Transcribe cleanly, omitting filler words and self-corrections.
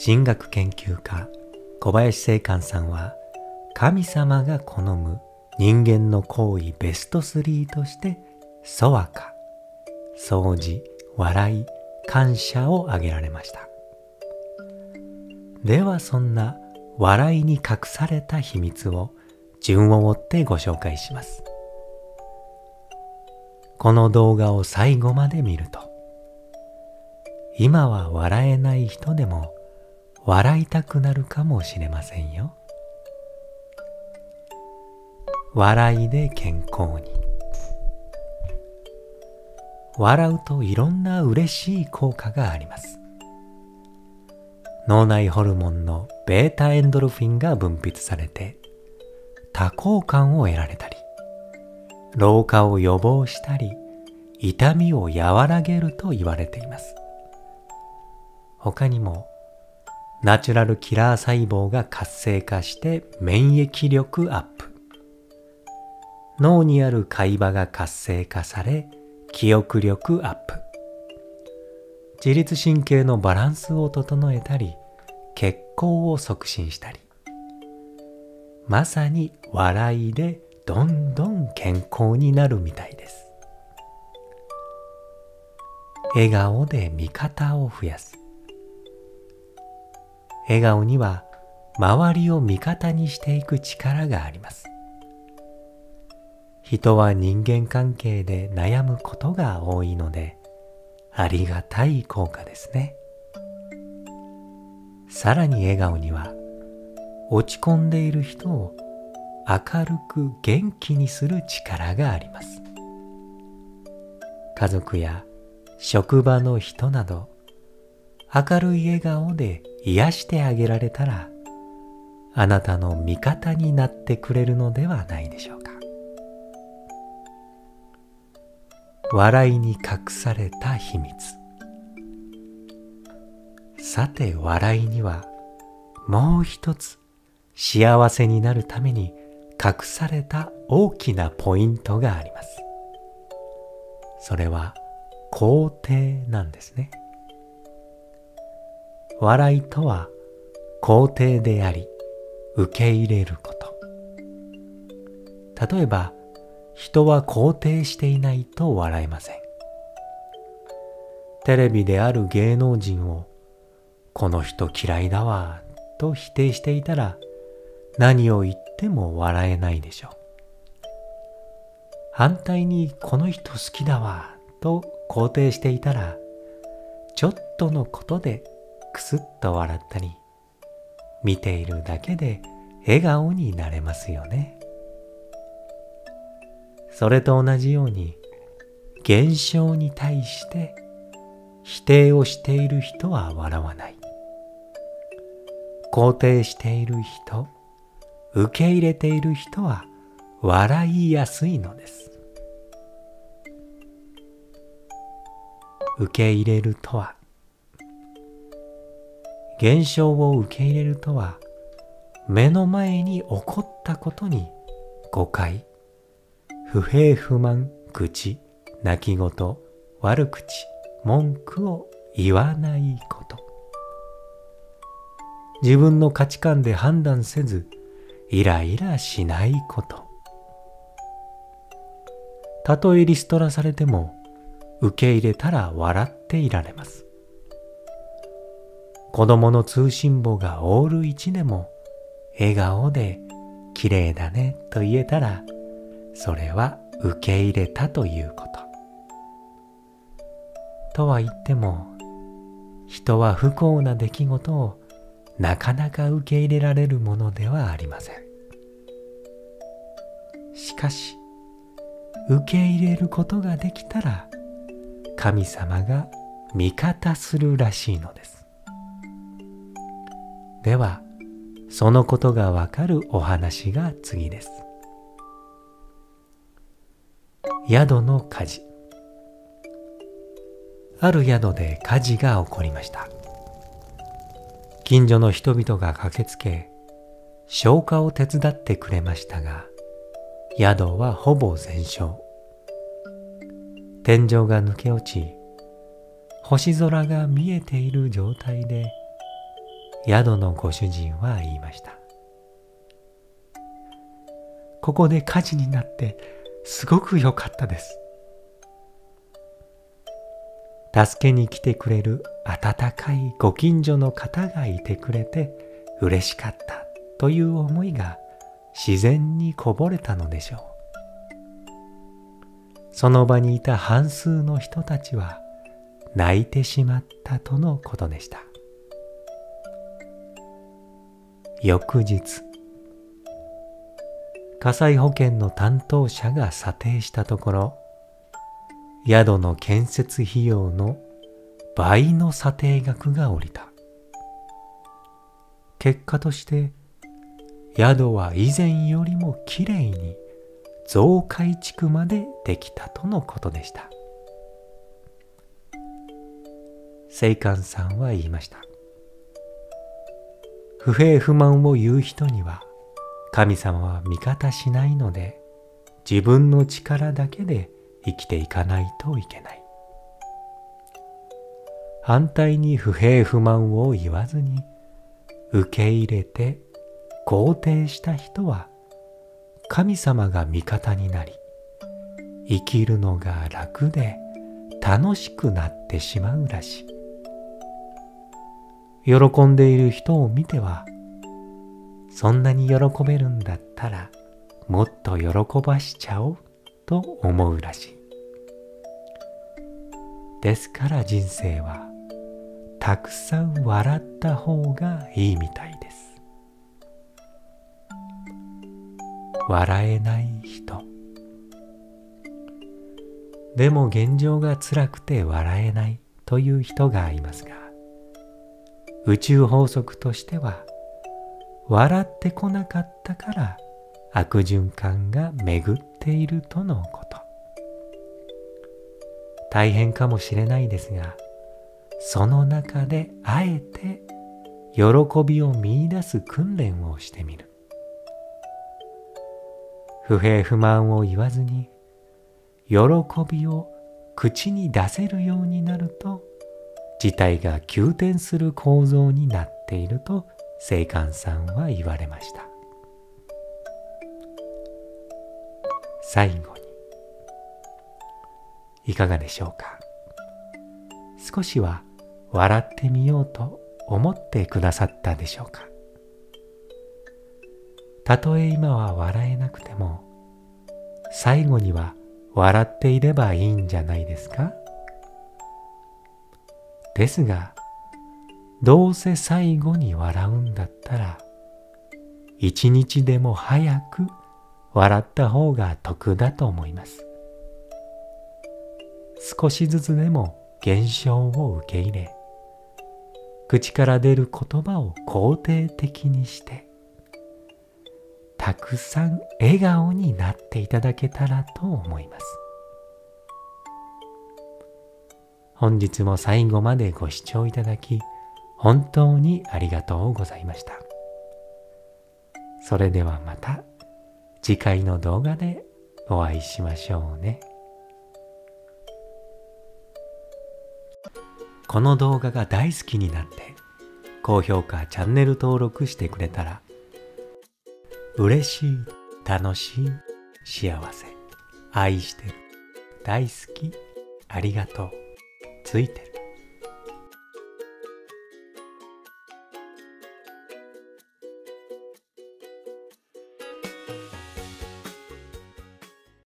神学研究家小林正観さんは、神様が好む人間の行為ベスト3として、粗和歌、掃除、笑い、感謝を挙げられました。ではそんな笑いに隠された秘密を順を追ってご紹介します。この動画を最後まで見ると、今は笑えない人でも笑いたくなるかもしれませんよ。笑いで健康に。笑うといろんな嬉しい効果があります。脳内ホルモンのベータエンドルフィンが分泌されて、多幸感を得られたり、老化を予防したり、痛みを和らげると言われています。他にも、ナチュラルキラー細胞が活性化して免疫力アップ。脳にある海馬が活性化され、記憶力アップ。自律神経のバランスを整えたり、血行を促進したり。まさに笑いでどんどん健康になるみたいです。笑顔で味方を増やす。笑顔には周りを味方にしていく力があります。人は人間関係で悩むことが多いので、ありがたい効果ですね。さらに笑顔には、落ち込んでいる人を明るく元気にする力があります。家族や職場の人など、明るい笑顔で癒してあげられたら、あなたの味方になってくれるのではないでしょうか。笑いに隠された秘密。さて、笑いにはもう一つ幸せになるために隠された大きなポイントがあります。それは肯定なんですね。笑いとは肯定であり、受け入れること。例えば、人は肯定していないと笑えません。テレビである芸能人を、この人嫌いだわと否定していたら、何を言っても笑えないでしょう。反対にこの人好きだわと肯定していたら、ちょっとのことでくすっと笑ったり、見ているだけで笑顔になれますよね。それと同じように、現象に対して否定をしている人は笑わない。肯定している人、受け入れている人は笑いやすいのです。受け入れるとは、現象を受け入れるとは、目の前に起こったことに誤解、不平不満、愚痴、泣き言、悪口、文句を言わないこと。自分の価値観で判断せず、イライラしないこと。たとえリストラされても、受け入れたら笑っていられます。子供の通信簿がオール1でも、笑顔で綺麗だねと言えたら、それは受け入れたということ。とは言っても、人は不幸な出来事をなかなか受け入れられるものではありません。しかし、受け入れることができたら、神様が味方するらしいのです。では、そのことがわかるお話が次です。宿の火事。ある宿で火事が起こりました。近所の人々が駆けつけ、消火を手伝ってくれましたが、宿はほぼ全焼。天井が抜け落ち、星空が見えている状態で、 宿のご主人は言いました。ここで火事になってすごく良かったです。助けに来てくれる温かいご近所の方がいてくれて嬉しかったという思いが自然にこぼれたのでしょう。その場にいた半数の人たちは泣いてしまったとのことでした。翌日、火災保険の担当者が査定したところ、宿の建設費用の倍の査定額が下りた。結果として宿は以前よりもきれいに増改築までできたとのことでした。聖寛さんは言いました。不平不満を言う人には神様は味方しないので、自分の力だけで生きていかないといけない。反対に不平不満を言わずに受け入れて肯定した人は神様が味方になり、生きるのが楽で楽しくなってしまうらしい。喜んでいる人を見ては、そんなに喜べるんだったらもっと喜ばしちゃおうと思うらしい。ですから人生はたくさん笑った方がいいみたいです。笑えない人。でも現状が辛くて笑えないという人がいますが、宇宙法則としては、笑ってこなかったから悪循環が巡っているとのこと。大変かもしれないですが、その中であえて喜びを見出す訓練をしてみる。不平不満を言わずに、喜びを口に出せるようになると、事態が急転する構造になっていると聖寛さんは言われました。最後に、いかがでしょうか。少しは笑ってみようと思ってくださったでしょうか。たとえ今は笑えなくても、最後には笑っていればいいんじゃないですか。ですが、どうせ最後に笑うんだったら、一日でも早く笑った方が得だと思います。少しずつでも現象を受け入れ、口から出る言葉を肯定的にして、たくさん笑顔になっていただけたらと思います。本日も最後までご視聴いただき、本当にありがとうございました。それではまた次回の動画でお会いしましょうね。この動画が大好きになって、高評価、チャンネル登録してくれたら、嬉しい、楽しい、幸せ、愛してる、大好き、ありがとう、ついてる。